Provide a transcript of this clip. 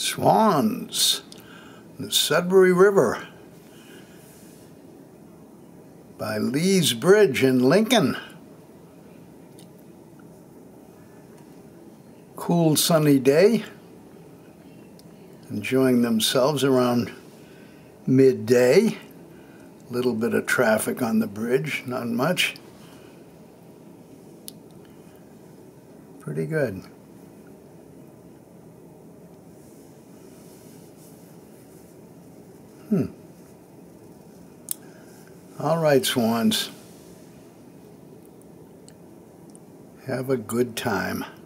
Swans, the Sudbury River by Lee's Bridge in Lincoln. Cool sunny day, enjoying themselves around midday. A little bit of traffic on the bridge, not much. Pretty good. All right, Swans. Have a good time.